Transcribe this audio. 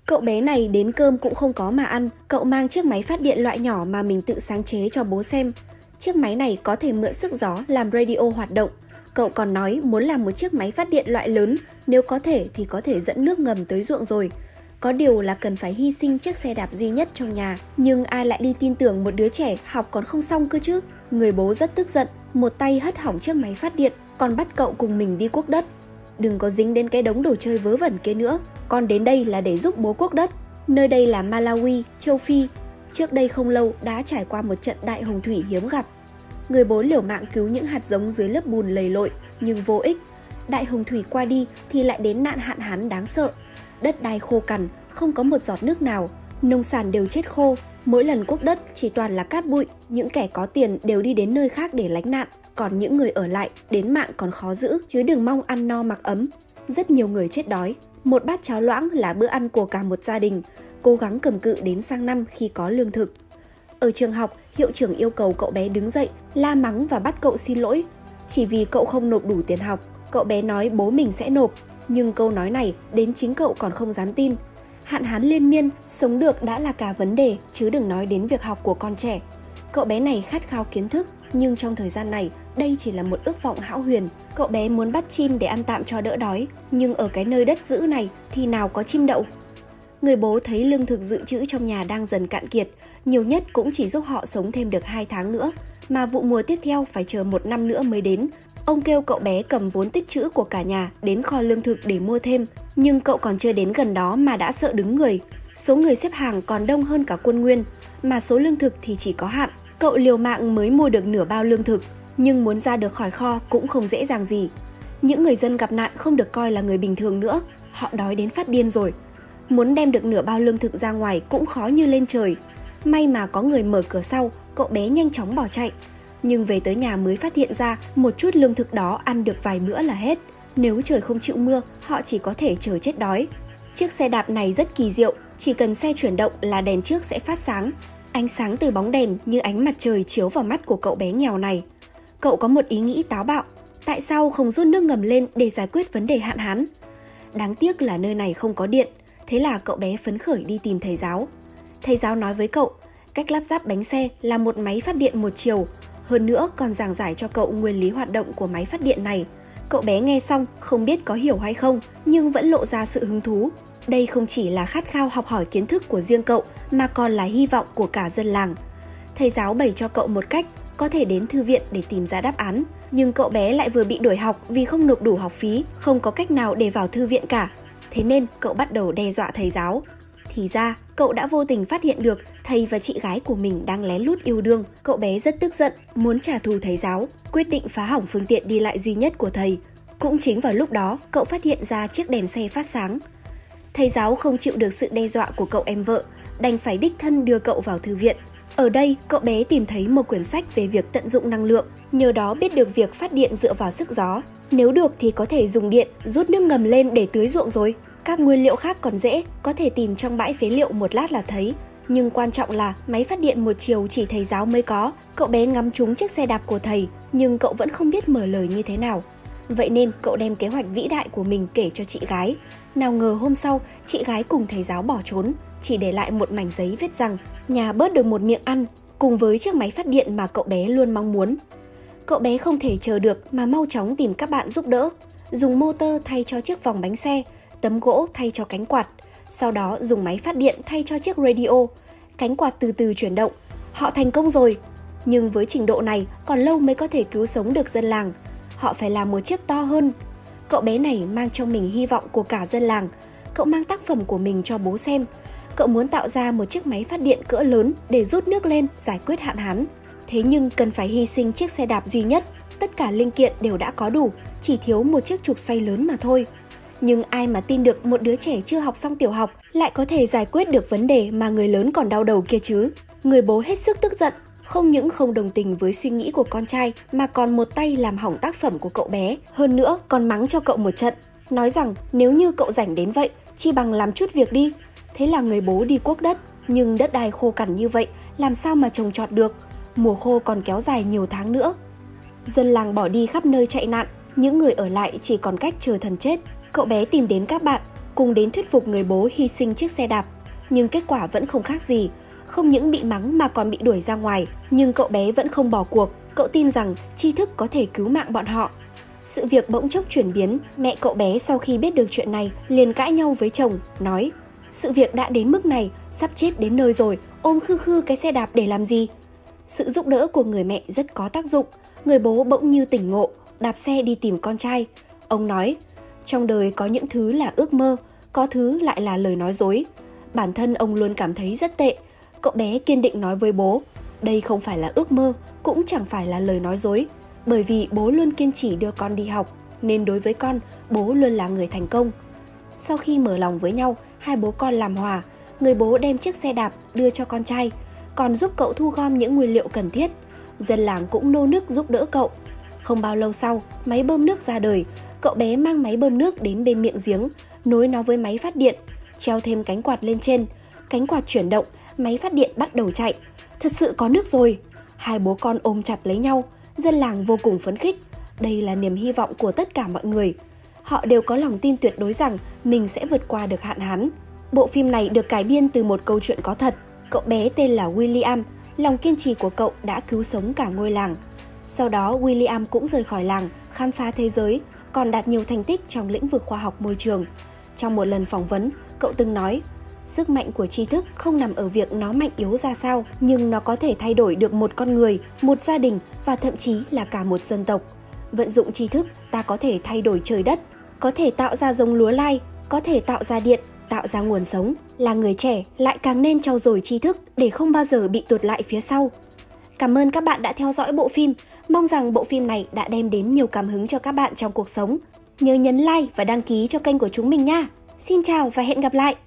Cậu bé này đến cơm cũng không có mà ăn, cậu mang chiếc máy phát điện loại nhỏ mà mình tự sáng chế cho bố xem. Chiếc máy này có thể mượn sức gió làm radio hoạt động. Cậu còn nói muốn làm một chiếc máy phát điện loại lớn, nếu có thể thì có thể dẫn nước ngầm tới ruộng rồi. Có điều là cần phải hy sinh chiếc xe đạp duy nhất trong nhà. Nhưng ai lại đi tin tưởng một đứa trẻ học còn không xong cơ chứ? Người bố rất tức giận, một tay hất hỏng chiếc máy phát điện, còn bắt cậu cùng mình đi cuốc đất. Đừng có dính đến cái đống đồ chơi vớ vẩn kia nữa, con đến đây là để giúp bố cuốc đất. Nơi đây là Malawi, châu Phi. Trước đây không lâu đã trải qua một trận đại hồng thủy hiếm gặp. Người bố liều mạng cứu những hạt giống dưới lớp bùn lầy lội, nhưng vô ích. Đại hồng thủy qua đi thì lại đến nạn hạn hán đáng sợ. Đất đai khô cằn, không có một giọt nước nào, nông sản đều chết khô. Mỗi lần cuốc đất chỉ toàn là cát bụi, những kẻ có tiền đều đi đến nơi khác để lánh nạn, còn những người ở lại đến mạng còn khó giữ, chứ đừng mong ăn no mặc ấm. Rất nhiều người chết đói, một bát cháo loãng là bữa ăn của cả một gia đình, cố gắng cầm cự đến sang năm khi có lương thực. Ở trường học, hiệu trưởng yêu cầu cậu bé đứng dậy, la mắng và bắt cậu xin lỗi. Chỉ vì cậu không nộp đủ tiền học, cậu bé nói bố mình sẽ nộp, nhưng câu nói này đến chính cậu còn không dám tin. Hạn hán liên miên, sống được đã là cả vấn đề, chứ đừng nói đến việc học của con trẻ. Cậu bé này khát khao kiến thức, nhưng trong thời gian này, đây chỉ là một ước vọng hão huyền. Cậu bé muốn bắt chim để ăn tạm cho đỡ đói, nhưng ở cái nơi đất dữ này thì nào có chim đậu. Người bố thấy lương thực dự trữ trong nhà đang dần cạn kiệt, nhiều nhất cũng chỉ giúp họ sống thêm được 2 tháng nữa, mà vụ mùa tiếp theo phải chờ 1 năm nữa mới đến. Ông kêu cậu bé cầm vốn tích trữ của cả nhà đến kho lương thực để mua thêm, nhưng cậu còn chưa đến gần đó mà đã sợ đứng người. Số người xếp hàng còn đông hơn cả quân Nguyên, mà số lương thực thì chỉ có hạn. Cậu liều mạng mới mua được nửa bao lương thực, nhưng muốn ra được khỏi kho cũng không dễ dàng gì. Những người dân gặp nạn không được coi là người bình thường nữa, họ đói đến phát điên rồi. Muốn đem được nửa bao lương thực ra ngoài cũng khó như lên trời. May mà có người mở cửa sau, cậu bé nhanh chóng bỏ chạy. Nhưng về tới nhà mới phát hiện ra một chút lương thực đó ăn được vài bữa là hết. Nếu trời không chịu mưa, họ chỉ có thể chờ chết đói. Chiếc xe đạp này rất kỳ diệu, chỉ cần xe chuyển động là đèn trước sẽ phát sáng. Ánh sáng từ bóng đèn như ánh mặt trời chiếu vào mắt của cậu bé nghèo này. Cậu có một ý nghĩ táo bạo, tại sao không rút nước ngầm lên để giải quyết vấn đề hạn hán? Đáng tiếc là nơi này không có điện, thế là cậu bé phấn khởi đi tìm thầy giáo. Thầy giáo nói với cậu, cách lắp ráp bánh xe là một máy phát điện một chiều, hơn nữa còn giảng giải cho cậu nguyên lý hoạt động của máy phát điện này. Cậu bé nghe xong không biết có hiểu hay không, nhưng vẫn lộ ra sự hứng thú. Đây không chỉ là khát khao học hỏi kiến thức của riêng cậu, mà còn là hy vọng của cả dân làng. Thầy giáo bày cho cậu một cách có thể đến thư viện để tìm ra đáp án, nhưng cậu bé lại vừa bị đuổi học vì không nộp đủ học phí, không có cách nào để vào thư viện cả. Thế nên cậu bắt đầu đe dọa thầy giáo. Thì ra, cậu đã vô tình phát hiện được thầy và chị gái của mình đang lén lút yêu đương. Cậu bé rất tức giận, muốn trả thù thầy giáo, quyết định phá hỏng phương tiện đi lại duy nhất của thầy. Cũng chính vào lúc đó, cậu phát hiện ra chiếc đèn xe phát sáng. Thầy giáo không chịu được sự đe dọa của cậu em vợ, đành phải đích thân đưa cậu vào thư viện. Ở đây, cậu bé tìm thấy một quyển sách về việc tận dụng năng lượng, nhờ đó biết được việc phát điện dựa vào sức gió. Nếu được thì có thể dùng điện, rút nước ngầm lên để tưới ruộng rồi. Các nguyên liệu khác còn dễ, có thể tìm trong bãi phế liệu một lát là thấy. Nhưng quan trọng là máy phát điện một chiều chỉ thầy giáo mới có. Cậu bé ngắm trúng chiếc xe đạp của thầy, nhưng cậu vẫn không biết mở lời như thế nào. Vậy nên cậu đem kế hoạch vĩ đại của mình kể cho chị gái. Nào ngờ hôm sau, chị gái cùng thầy giáo bỏ trốn, chỉ để lại một mảnh giấy viết rằng nhà bớt được một miệng ăn, cùng với chiếc máy phát điện mà cậu bé luôn mong muốn. Cậu bé không thể chờ được mà mau chóng tìm các bạn giúp đỡ. Dùng motor thay cho chiếc vòng bánh xe, tấm gỗ thay cho cánh quạt, sau đó dùng máy phát điện thay cho chiếc radio. Cánh quạt từ từ chuyển động. Họ thành công rồi. Nhưng với trình độ này còn lâu mới có thể cứu sống được dân làng. Họ phải làm một chiếc to hơn. Cậu bé này mang trong mình hy vọng của cả dân làng. Cậu mang tác phẩm của mình cho bố xem. Cậu muốn tạo ra một chiếc máy phát điện cỡ lớn để rút nước lên giải quyết hạn hán. Thế nhưng cần phải hy sinh chiếc xe đạp duy nhất. Tất cả linh kiện đều đã có đủ, chỉ thiếu một chiếc trục xoay lớn mà thôi. Nhưng ai mà tin được một đứa trẻ chưa học xong tiểu học lại có thể giải quyết được vấn đề mà người lớn còn đau đầu kia chứ. Người bố hết sức tức giận, không những không đồng tình với suy nghĩ của con trai mà còn một tay làm hỏng tác phẩm của cậu bé. Hơn nữa còn mắng cho cậu một trận, nói rằng nếu như cậu rảnh đến vậy, chi bằng làm chút việc đi. Thế là người bố đi cuốc đất, nhưng đất đai khô cằn như vậy làm sao mà trồng trọt được, mùa khô còn kéo dài nhiều tháng nữa. Dân làng bỏ đi khắp nơi chạy nạn, những người ở lại chỉ còn cách chờ thần chết. Cậu bé tìm đến các bạn, cùng đến thuyết phục người bố hy sinh chiếc xe đạp. Nhưng kết quả vẫn không khác gì, không những bị mắng mà còn bị đuổi ra ngoài. Nhưng cậu bé vẫn không bỏ cuộc, cậu tin rằng tri thức có thể cứu mạng bọn họ. Sự việc bỗng chốc chuyển biến, mẹ cậu bé sau khi biết được chuyện này liền cãi nhau với chồng, nói: sự việc đã đến mức này, sắp chết đến nơi rồi, ôm khư khư cái xe đạp để làm gì? Sự giúp đỡ của người mẹ rất có tác dụng, người bố bỗng như tỉnh ngộ, đạp xe đi tìm con trai. Ông nói: trong đời có những thứ là ước mơ, có thứ lại là lời nói dối. Bản thân ông luôn cảm thấy rất tệ. Cậu bé kiên định nói với bố, đây không phải là ước mơ, cũng chẳng phải là lời nói dối. Bởi vì bố luôn kiên trì đưa con đi học, nên đối với con, bố luôn là người thành công. Sau khi mở lòng với nhau, hai bố con làm hòa. Người bố đem chiếc xe đạp đưa cho con trai, còn giúp cậu thu gom những nguyên liệu cần thiết. Dân làng cũng nô nức giúp đỡ cậu. Không bao lâu sau, máy bơm nước ra đời. Cậu bé mang máy bơm nước đến bên miệng giếng, nối nó với máy phát điện, treo thêm cánh quạt lên trên. Cánh quạt chuyển động, máy phát điện bắt đầu chạy. Thật sự có nước rồi! Hai bố con ôm chặt lấy nhau. Dân làng vô cùng phấn khích. Đây là niềm hy vọng của tất cả mọi người. Họ đều có lòng tin tuyệt đối rằng mình sẽ vượt qua được hạn hán. Bộ phim này được cải biên từ một câu chuyện có thật. Cậu bé tên là William. Lòng kiên trì của cậu đã cứu sống cả ngôi làng. Sau đó William cũng rời khỏi làng, khám phá thế giới, còn đạt nhiều thành tích trong lĩnh vực khoa học môi trường. Trong một lần phỏng vấn, cậu từng nói: sức mạnh của tri thức không nằm ở việc nó mạnh yếu ra sao, nhưng nó có thể thay đổi được một con người, một gia đình và thậm chí là cả một dân tộc. Vận dụng tri thức, ta có thể thay đổi trời đất, có thể tạo ra giống lúa lai, có thể tạo ra điện, tạo ra nguồn sống. Là người trẻ lại càng nên trau dồi tri thức để không bao giờ bị tụt lại phía sau. Cảm ơn các bạn đã theo dõi bộ phim. Mong rằng bộ phim này đã đem đến nhiều cảm hứng cho các bạn trong cuộc sống. Nhớ nhấn like và đăng ký cho kênh của chúng mình nha. Xin chào và hẹn gặp lại!